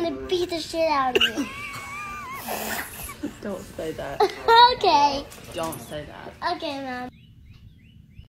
gonna beat the shit out of you. Don't say that. Okay. Don't say that. Okay, Mom.